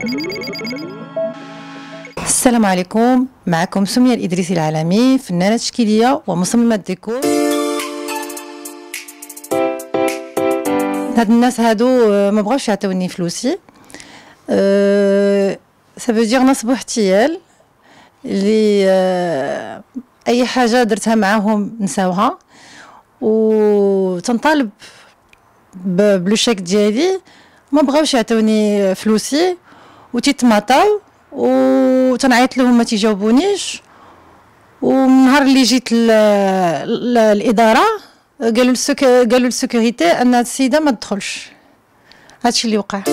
السلام عليكم، معكم سمية الإدريسي العالمي، فنانة تشكيلية ومصممة ديكور. هاد الناس هادو ما بغاوش يعطيوني فلوسي، سافودير نصبوا احتيال اللي اي حاجه درتها معاهم نساوها، وتنطالب بلو شيك ديالي. ما بغاوش يعطيوني فلوسي وتيتماطاو، وتنعيط لهم ما تيجاوبونيش. ومن نهار اللي جيت الاداره قالوا للسيكوريتي ان هاد السيده ما تدخلش. هادشي اللي وقع.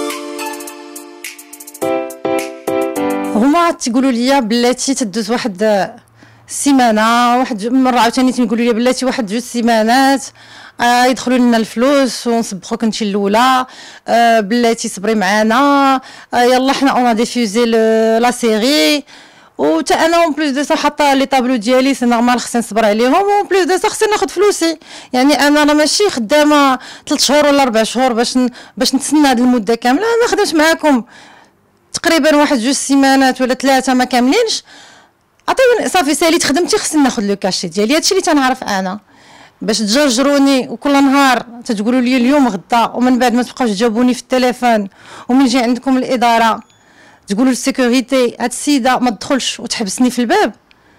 هما تيقولوا لي بلاتي تدوز واحد السيمانه، واحد مره عاوتاني تيقولوا لي بلاتي واحد جوج سيمانات يدخلوا لنا الفلوس ونصبحوك انت الاولى، بلاتي صبري معانا، يلا حنا اون ديفوزي لا سيري. و تا انا اون بليس دو سا حاطه لي طابلو ديالي سي نورمال خصني نصبر عليهم، اون بليس دو سا خصني ناخذ فلوسي. يعني انا راه ماشي خدامه 3 شهور ولا 4 شهور باش نتسنى هذه المده كامله. انا خدمت معاكم تقريبا واحد جوج سيمانات ولا 3 ما كاملينش. عطيوني صافي ساليت خدمتي، خصني ناخذ لو كاشي ديالي. هادشي اللي تنعرف انا. باش تجرجروني وكل نهار تتقولوا لي اليوم غدا، ومن بعد ما تبقاوش تجاوبوني في التليفون، ومن جي عندكم الاداره تقولوا للسيكوريتي هاد السيده ما تدخلش وتحبسني في الباب.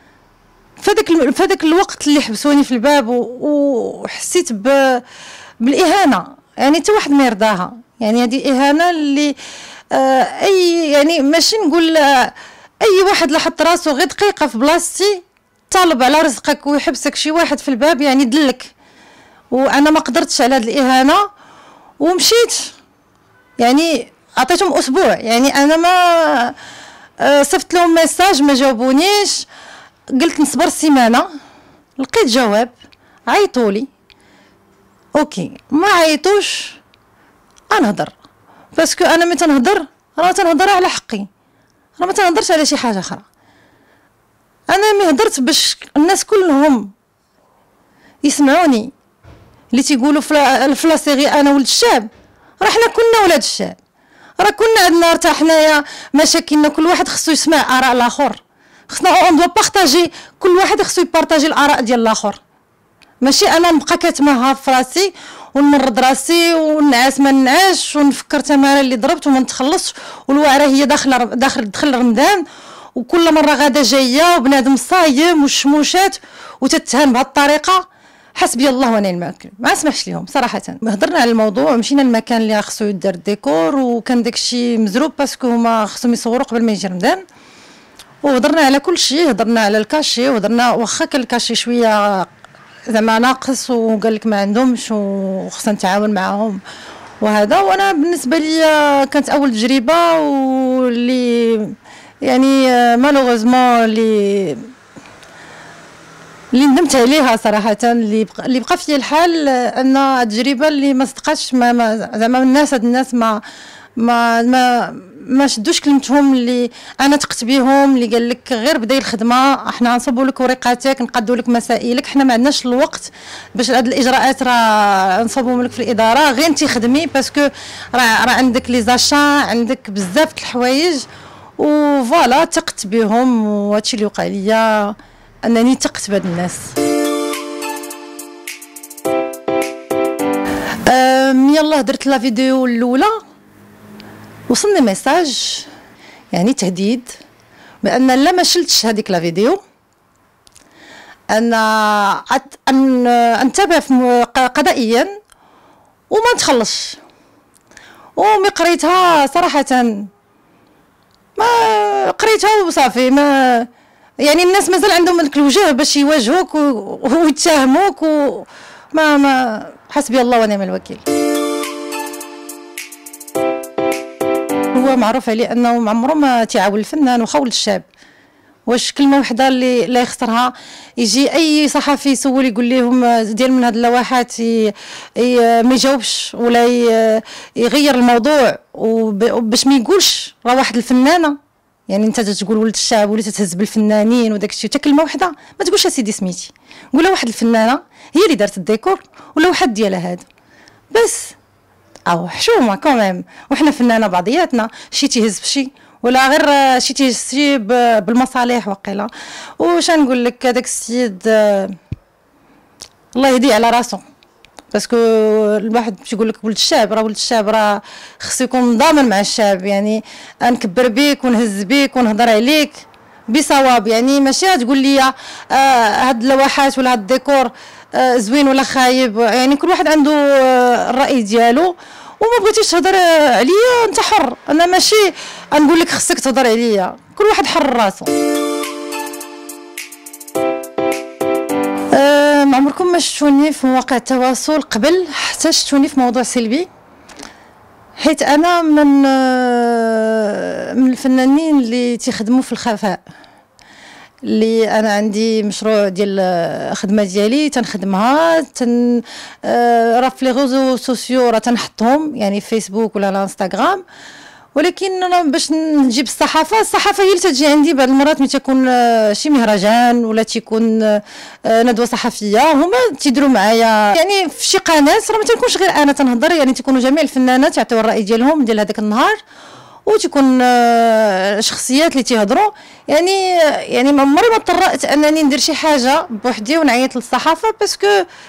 فداك الوقت اللي حبسوني في الباب وحسيت بالاهانه. يعني حتى واحد ما يرضاها. يعني هذه اهانه اللي اي يعني ماشي نقول اي واحد لاحظ راسو غير دقيقه في بلاصتي طالب على رزقك ويحبسك شي واحد في الباب، يعني دلك. وانا ما قدرتش على هذه الاهانه ومشيت. يعني عطيتهم اسبوع، يعني انا ما صيفط لهم ميساج ما جاوبونيش. قلت نصبر سيمانه، لقيت جواب عيطولي. اوكي ما عيطوش غنهضر، باسكو انا ملي تنهضر راه تنهضر على حقي، راه ما تنهضرش على شي حاجه اخرى. انا ملي هضرت باش الناس كلهم يسمعوني اللي تيقولوا في لا سيري انا ولد الشعب، راه حنا كنا ولاد الشعب، راه كنا عندنا حتى حنايا مشاكلنا. كل واحد خصو يسمع اراء الاخر، خصنا اون دو بارطاجي، كل واحد خصو يبارطاجي الاراء ديال الاخر. ماشي انا نبقى كاتماها في راسي ونمرض راسي ونعاس ما نعاش ونفكر تماره اللي ضربت وما نتخلصش، والوعره هي دخل رمضان، وكل مره غاده جايه وبنادم صايم والشموشات وتتهم بهذه الطريقه. حسبي الله ونعم الوكيل. ما اسمحش لهم صراحه. هضرنا على الموضوع، مشينا للمكان اللي خصو يدار الديكور، وكان داكشي مزروب باسكو هما خصهم يصوروا قبل ما يجي رمضان. وهضرنا على كل شيء، هضرنا على الكاشي، وهضرنا واخا كان الكاشي شويه زعما ناقص وقال لك ما عندهمش وخصنا نتعاون معاهم وهذا. وانا بالنسبه لي كانت اول تجربه، واللي يعني مالوغوزمون اللي ندمت عليها صراحه. اللي بقى فيا الحال ان التجربه اللي ما صدقاتش، زعما الناس هاد الناس ما شدوش كلمتهم اللي انا ثقت بهم، اللي قال لك غير بداي الخدمه، احنا نصبوا لك ورقاتك، نقادوا لك مسائلك، حنا ما عندناش الوقت باش هاد الاجراءات راه نصبوهم لك في الاداره، غير انت خدمي باسكو راه عندك لي زاشا، عندك بزاف د الحوايج. وفوالا ثقت بهم، وهادشي اللي وقع ليا انني ثقت بهاد الناس. يلا درت لا فيديو الاولى، وصلني ميساج يعني تهديد بان لا ما شلتش هذيك لا فيديو انا انتبه قضائيا وما نتخلصش. ومي قريتها صراحه ما قريتها وصافي. ما يعني الناس مازال عندهم هذاك الوجه باش يواجهوك ويتهموك، ما حسبي الله ونعم الوكيل. هو معروف عليه انه عمره ما تيعاون الفنان وخول الشعب. واش كلمه وحده اللي لا يخسرها يجي اي صحفي يسول يقول لهم ديال من هاد اللوحات ما يجاوبش ولا يغير الموضوع باش ما يقولش راه واحد الفنانه. يعني انت تقول ولد الشعب وليت تهز بالفنانين وداك الشيء، حتى كلمه وحده ما تقولش اسيدي سميتي، قولها واحد الفنانه هي اللي دارت الديكور ولا واحد ديالها هذا بس. او حشومه كوميم، وحنا فنانه بعضياتنا، شي تيهز بشي ولا غير شي تيهز شي بالمصالح وقيله. واش نقول لك هذاك السيد الله يهديه على راسو، باسكو الواحد باش يقول لك ولد الشعب، راه ولد الشعب راه خصو يكون ضامن مع الشعب، يعني نكبر بيك ونهز بيك ونهضر عليك بصواب، يعني ماشي تقول لي هاد اللوحات ولا هاد الديكور زوين ولا خايب، يعني كل واحد عنده الراي ديالو، وما بغيتيش تهضر عليا انت حر، انا ماشي نقول لك خصك تهضر عليا، كل واحد حر راسو. ما عمركم ما شفتوني في مواقع التواصل قبل حتى شفتوني في موضوع سلبي، حيت انا من الفنانين اللي تيخدموا في الخفاء، اللي انا عندي مشروع ديال الخدمه ديالي تنخدمها راه في لي ريزو سوسيو راه تنحطهم، يعني فيسبوك ولا الانستغرام، ولكن انا باش نجيب الصحافه هي اللي تجي عندي بعض المرات ملي تكون شي مهرجان ولا تيكون ندوه صحفيه، هما تيديروا معايا يعني في شي قناه، راه ما تنكونش غير انا تنهضر، يعني تيكونوا جميع الفنانات يعطيو الراي ديالهم هذاك النهار، وتكون شخصيات اللي تيهضروا، يعني ما عمري ما اضطريت انني ندير شي حاجه بوحدي ونعيط للصحافه، باسكو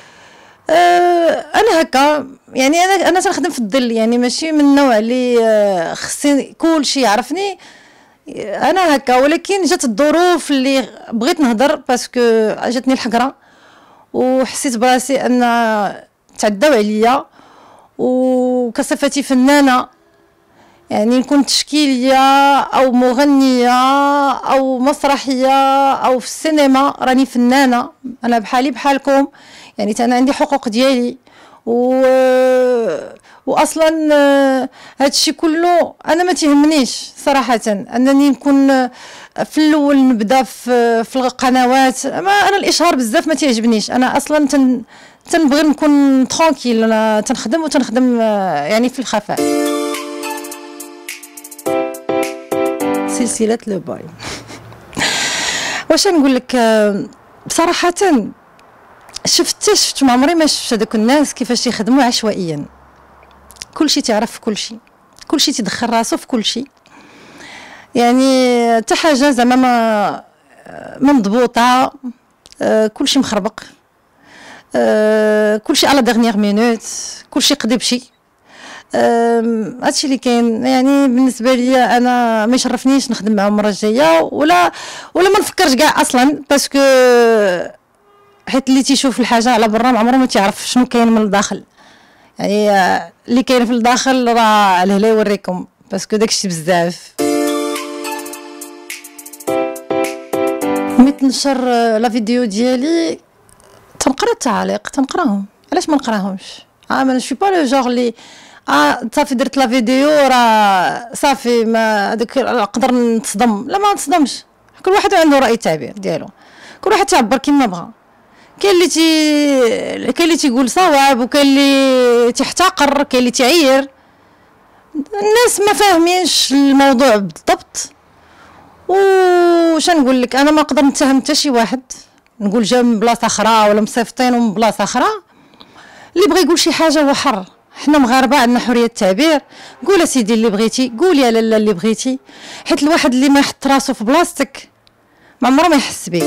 انا هكا، يعني انا تنخدم في الظل، يعني ماشي من النوع اللي خصني كلشي يعرفني، انا هكا. ولكن جات الظروف اللي بغيت نهضر، باسكو جاتني الحقره وحسيت براسي ان تعداو عليا، وكصفتي فنانه يعني نكون تشكيليه او مغنيه او مسرحيه او في السينما، راني فنانه، انا بحالي بحالكم، يعني انا عندي حقوق ديالي، واصلا هذا الشيء كله انا ما تيهمنيش صراحه انني نكون في الاول نبدا في القنوات، ما انا الاشهار بزاف ما تيعجبنيش، انا اصلا تنبغي نكون ترونكيل، انا تنخدم يعني في الخفاء. سلسله لو باي واش نقول لك بصراحه، شفت ما عمري ما شفت هذوك الناس كيفاش يخدموا عشوائيا، كلشي تعرف في كلشي تيدخل راسو في كلشي، يعني حتى حاجه زعما ما مضبوطه، كلشي مخربق، كلشي على دغنيغ مينوت، كلشي قضي بشي، هادشي اللي كاين. يعني بالنسبه لي انا ما يشرفنيش نخدم معهم المره الجايه، ولا ما نفكرش كاع اصلا، باسكو حيت اللي تيشوف الحاجه على برا ما عمره ما تيعرف شنو كاين من الداخل، يعني اللي كاين في الداخل راه الهلا يوريكم، باسكو داكشي بزاف. ملي تنشر لا فيديو ديالي تنقرا التعاليق، تنقراهم، علاش ما نقراهمش؟ ما شي با لو جوغ لي صافي درت لا فيديو راه صافي ما هذاك نقدر نتصدم، لا ما نتصدمش، كل واحد عنده راي التعبير ديالو، كل واحد تعبر كيما بغى، كاين اللي تيقول صواب، وكاين اللي تحتقر، كاين اللي تعير، الناس ما فاهمينش الموضوع بالضبط. وش نقول لك، انا ما نقدر نتهم حتى شي واحد، نقول جا من بلاصه اخرى ولا مصيفطين من بلاصه اخرى، اللي بغى يقول شي حاجه هو حر، حنا مغاربه عندنا حريه التعبير، قول سيدي اللي بغيتي، قول يا لاله اللي بغيتي، حيت الواحد اللي ما يحط راسو في بلاصتك ما عمره ما يحس بك.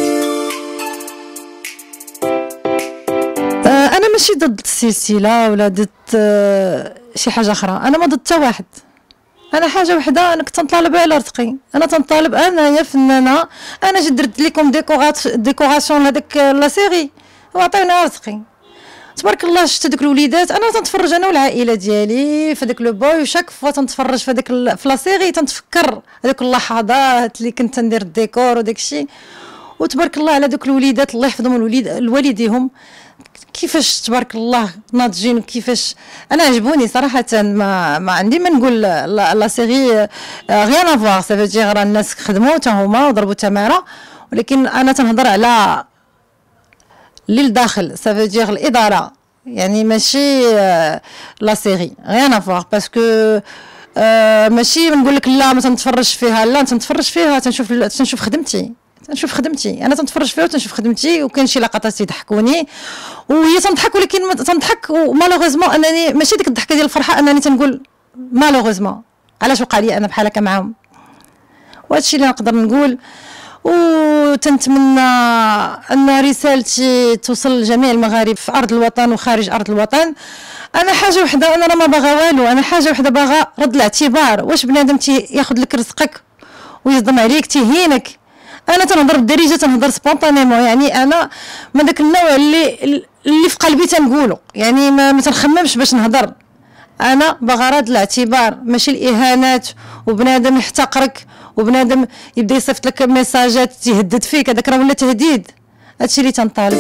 انا ماشي ضد السلسله ولا ضد شي حاجه اخرى، انا ما ضد حتى واحد، انا حاجه وحده، انا كنت نطالب على رزقي، انا تنطالب انايا فنانه، انا جيت درت لكم ديكوراسيون لهذاك لا سيري وعطينا رزقي تبارك الله. شفت هذوك الوليدات، انا تنتفرج انا والعائله ديالي في هذاك لو بوي، وشاك فوا تنتفرج في هذاك في لا سيري تنتفكر هذوك اللحظات اللي كنت ندير الديكور وداك الشيء، وتبارك الله على دوك الوليدات، الله يحفظهم الوالديهم، كيفاش تبارك الله ناضجين، وكيفاش انا عجبوني صراحه، ما عندي ما نقول لا سيري غيان افوار، سا فو دير الناس خدموا حتى هما وضربوا تماره، ولكن انا تنهضر على اللي لداخل، سا فو دير الاداره، يعني ماشي لا سيري غيان افوار، باسكو ماشي نقول لك لا ما تنتفرج فيها، لا تنتفرج فيها، تنشوف خدمتي، تنشوف خدمتي، انا تنتفرج فيها وتنشوف خدمتي، وكاين شي لقطات يضحكوني وهي تنضحك، ولكن تنضحك ومالوغوزمون انني ماشي ديك الضحكه ديال الفرحه، انني تنقول مالوغوزمون علاش وقع لي انا بحال هكا معاهم. وهادشي اللي نقدر نقول. وتنتمنى ان رسالتي توصل لجميع المغاربه في ارض الوطن وخارج ارض الوطن. انا حاجه وحده، انا راه ما باغا والو، انا حاجه وحده باغا رد الاعتبار. واش بنادم ياخذ لك رزقك ويصدم عليك تيهينك؟ انا تنهضر بالدارجه، تنهضر سبونطانيمون، يعني انا من داك النوع اللي في قلبي تنقولو، يعني ما تنخممش باش نهضر. انا باغا رد الاعتبار، ماشي الاهانات، وبنادم يحتقرك وبنادم يبدا يصيفط لك ميساجات تيهدد فيك، هذاك راه ولا تهديد. هادشي اللي تنطالب.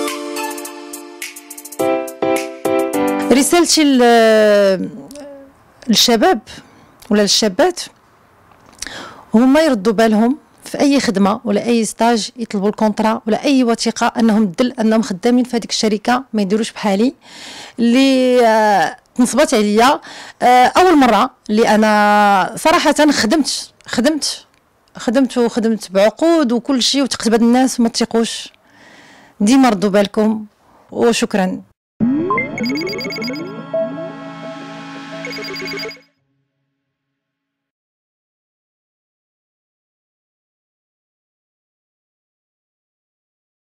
رسالتي للشباب ولا للشابات هما يردوا بالهم في اي خدمه ولا اي ستاج يطلبوا الكونطرا ولا اي وثيقه انهم دل انهم خدامين في هذيك الشركه، ما يديروش بحالي اللي تنصبت عليا اول مره. اللي انا صراحه خدمت بعقود وكل شيء وتقتبد الناس وما تثقوش. ديما ردوا بالكم وشكرا.